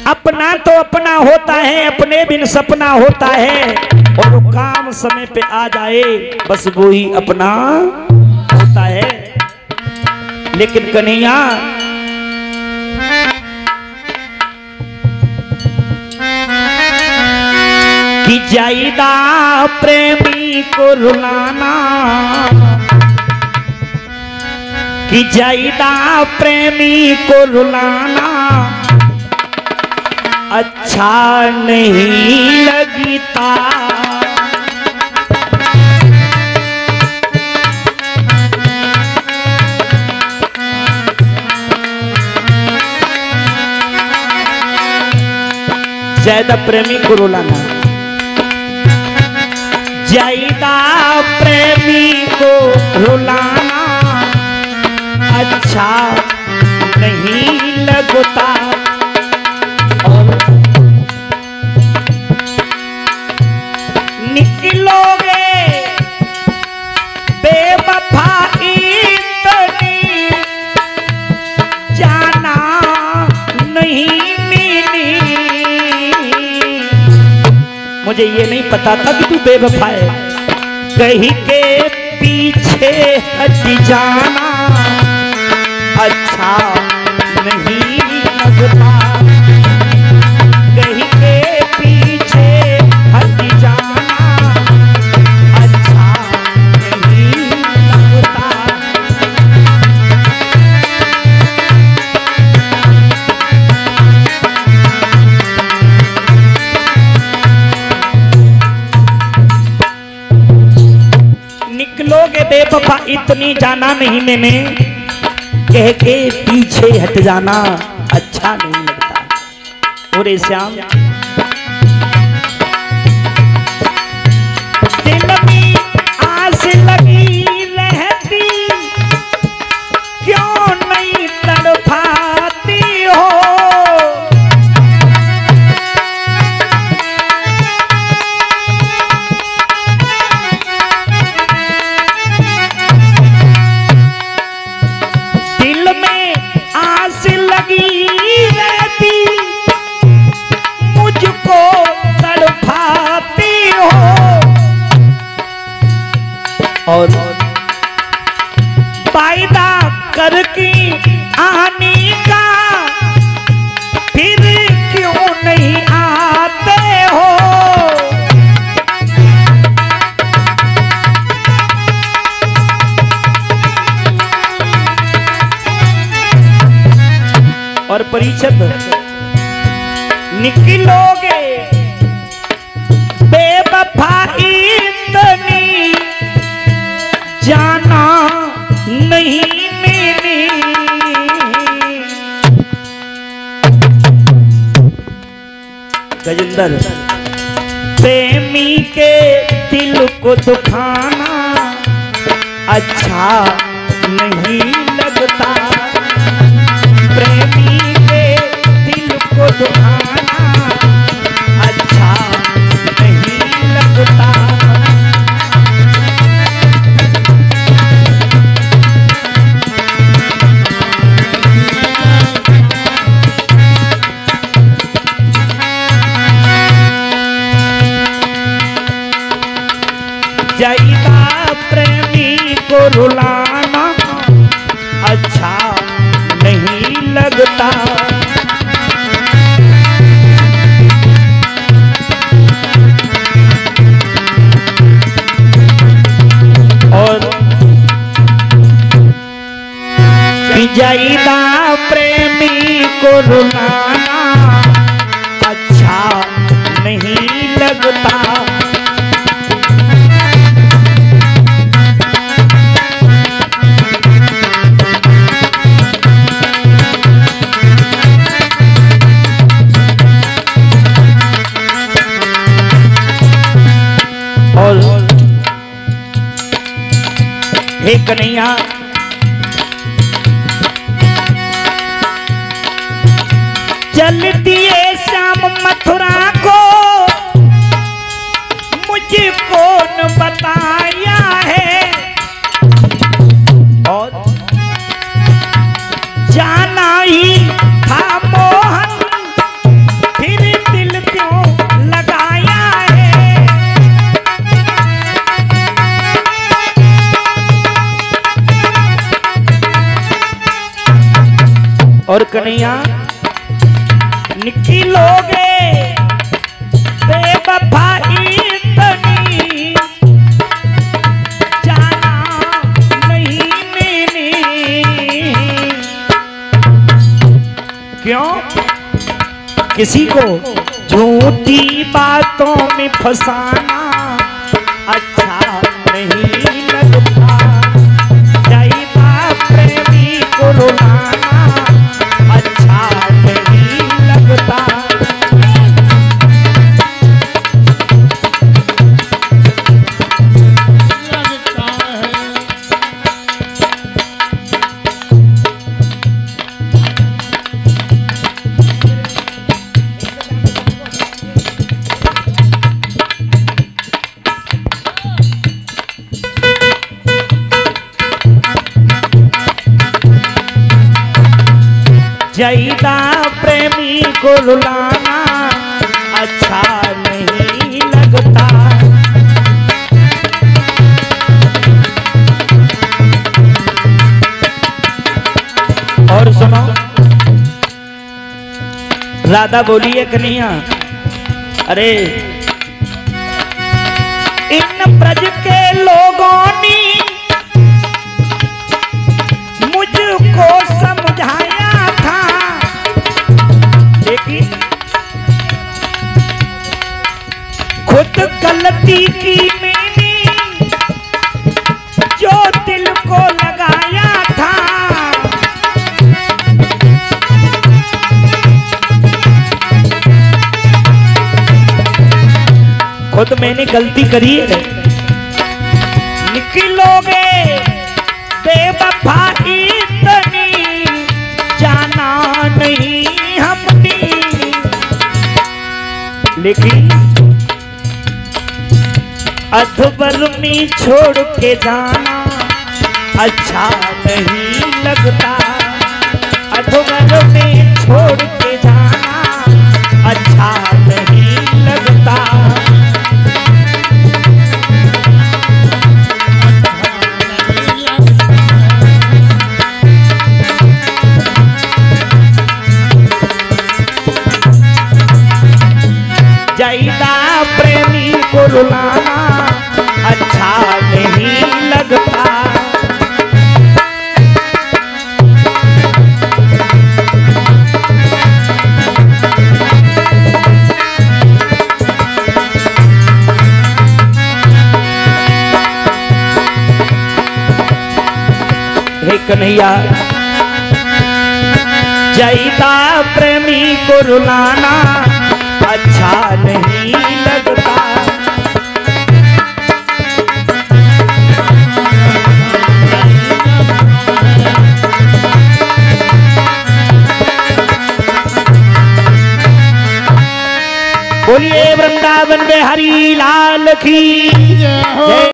अपना तो अपना होता है, अपने बिन सपना होता है, और वो काम समय पे आ जाए बस वो ही अपना होता है। लेकिन कन्हैया कि जाइदा प्रेमी को रुलाना, कि जाइदा प्रेमी को रुलाना अच्छा नहीं लगता। जाइदा प्रेमी को रुलाना, जाइदा प्रेमी को रुलाना अच्छा नहीं लगता। और निकलोगे बेवफा इतनी जाना नहीं मिली। मुझे ये नहीं पता था कि तू बेवफा है, कहीं के पीछे हट जाना अच्छा नहीं लगता। कहीं के पीछे हट जाना अच्छा नहीं लगता। निकलोगे बेवफा इतनी जाना नहीं मैंने, कह के पीछे हट जाना अच्छा नहीं लगता। और श्याम दिल में आस लगी रहती क्यों नहीं तड़पाती हो। मुझको तड़पाती हो और वायदा करके आने का फिर क्यों नहीं आते हो। और परिषद निकलोगे बेवफा इतनी जाना नहीं मिली। गजेंद्र प्रेमी के दिल को दुखाना अच्छा नहीं लगता। प्रेमी के दिल को दुखाना अच्छा नहीं लगता। जाइदा प्रेमी को रुलाना अच्छा नहीं लगता। और जाइदा प्रेमी को रुलाना अच्छा नहीं लगता। और हे कन्हैया चल दिए श्याम मथुरा को मुझे कौन बताया है। और जाना ही था मोहन और कन्हैया निकलोगे बेवफाई इतनी जाना नहीं मैंने। क्यों? किसी को झूठी बातों में फंसाना अच्छा नहीं लगता। जाइबा प्रेमी को रुलाना अच्छा नहीं लगता। जाइदा प्रेमी को रुलाना अच्छा नहीं लगता। और सुनो, राधा बोली है कन्हैया, अरे इन ब्रज के लोगों ने मुझको समझाया था, लेकिन खुद गलती की मैंने जो दिल को लगाया था। खुद मैंने गलती करी है। निकलोगे बेवफाई इतनी जाना नहीं हमने, लेकिन अधबर में छोड़ के जाना अच्छा नहीं लगता। अधबर में छोड़ के जाना अच्छा नहीं लगता। जाइदा प्रेमी को रुलाना अच्छा नहीं लगता। हे कन्हैया, जाइदा प्रेमी को रुलाना अच्छा नहीं लगता। बोलिए वृंदावन बिहारी लाल की जय।